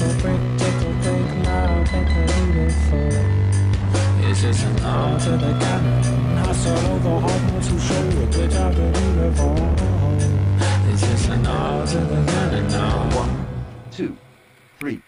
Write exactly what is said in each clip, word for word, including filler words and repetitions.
a break, take a break, now take a beautiful. It's just an arm to the cannon. Hustle over hard not to show a good job of beautiful. It's just an arm to the cannon now. One, two, three.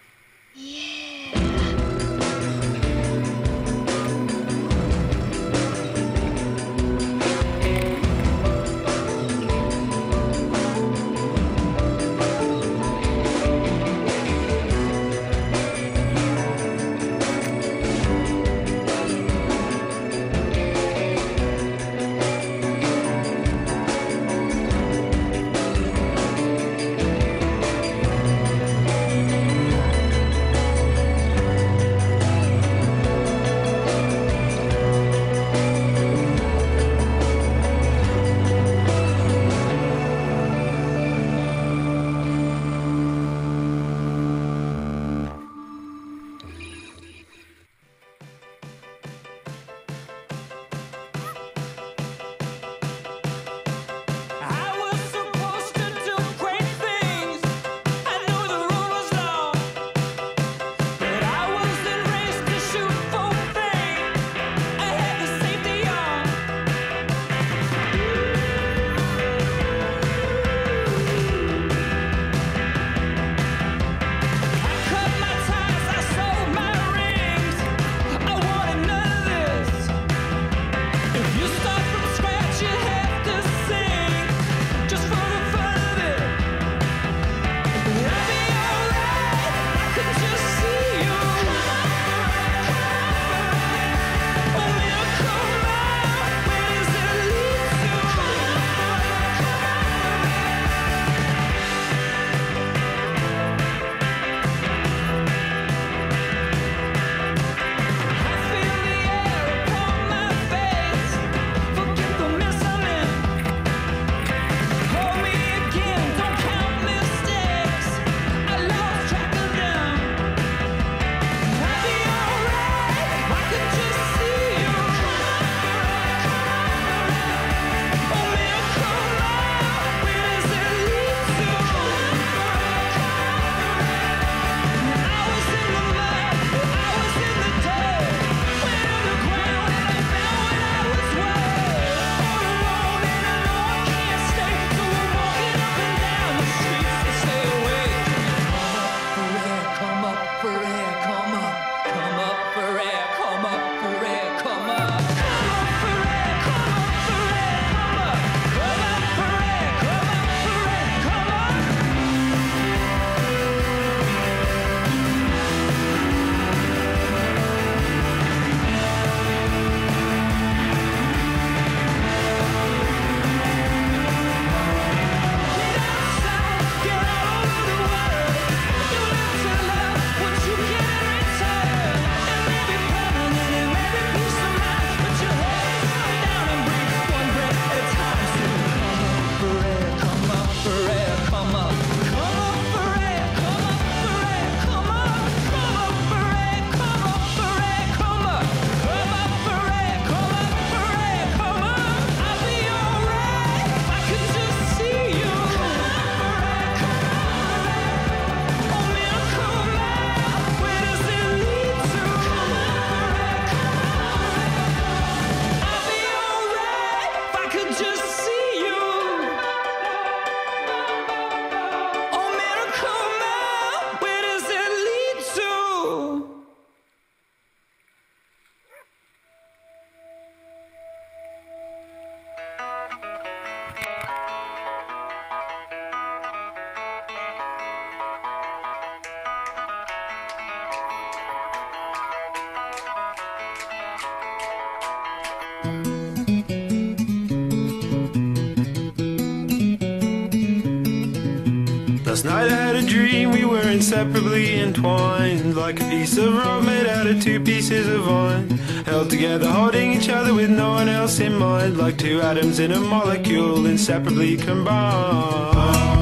Last night I had a dream we were inseparably entwined, like a piece of rope made out of two pieces of iron, held together holding each other with no one else in mind, like two atoms in a molecule inseparably combined.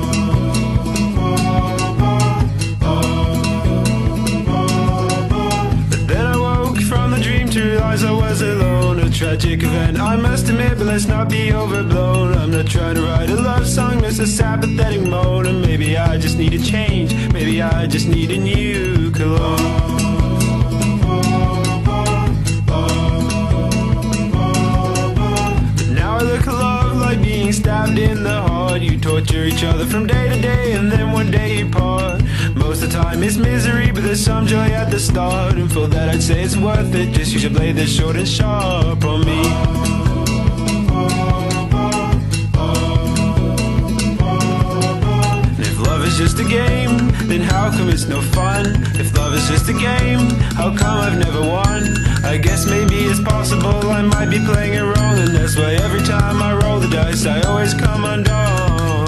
But then I woke from the dream to realize I was alone. A tragic event I must admit, but let's not be overblown. I'm not trying to write a love song, just a sad pathetic mode. And maybe I just need a change, maybe I just need a new cologne. Stabbed in the heart, you torture each other from day to day, and then one day you part. Most of the time it's misery, but there's some joy at the start, and for that I'd say it's worth it. Just use your blade that's short and sharp on me. And if love is just a game, then how come it's no fun? If love is just a game, how come I've never won? I guess maybe it's possible I might be playing it wrong, and that's why every time I roll the dice I always come undone.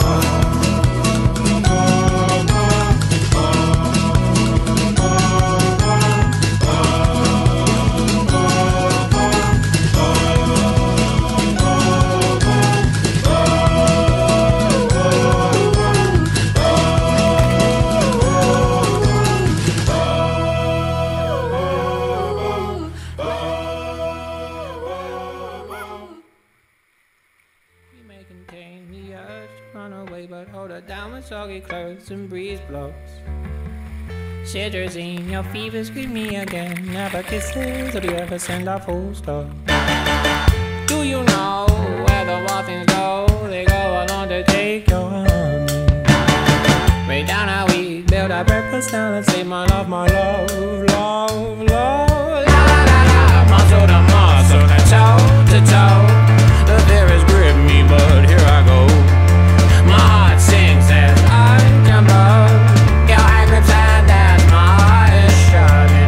Contain the urge to run away, but hold her down with soggy clothes and breeze blocks. Citrazine, your fever scream me again. Never kisses, or do you ever send a full stop? Do you know where the wild things go? They go along to take your honey. Way down how we build our breakfast down and say my love, my love, love, love. La la la la, muscle to muscle, and toe to toe. The fear has gripped me, but here I go. My heart sings as I jump up. Your hand grips hand as my heart is shutting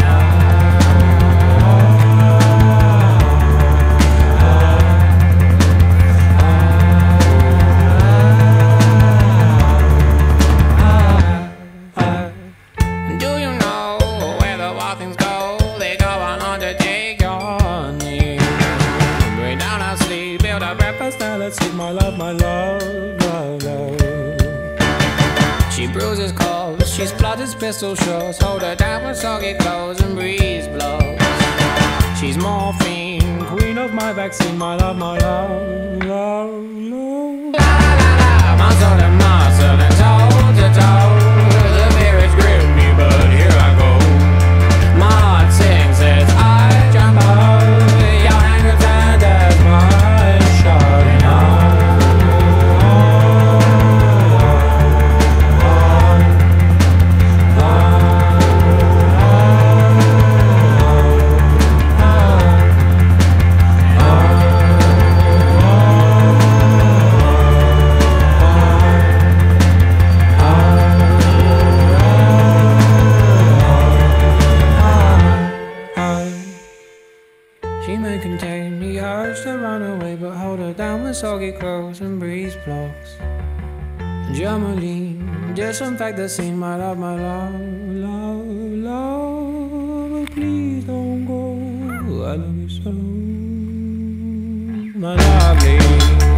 up. Do you know where the wild things go? They go on undertake your honey. Bring down our sleep, build our breakfast, now let's eat my love, my love, love, love. She bruises calls, she splutters pistol shots. Hold her down with soggy clothes and breeze blows. She's morphine, queen of my vaccine, my love, my love, love, love. La la la, muscle to muscle and toe to toe. The fear has gripped me, but here I go. My heart sings as I jump up. Your hand grips hand as my heart is shutting up. She may contain the urge to run away, but hold her down with soggy clothes and breeze blocks. Germaline, disinfect the scene, my love, my love, love, love. But please don't go, I love you so, my lovely.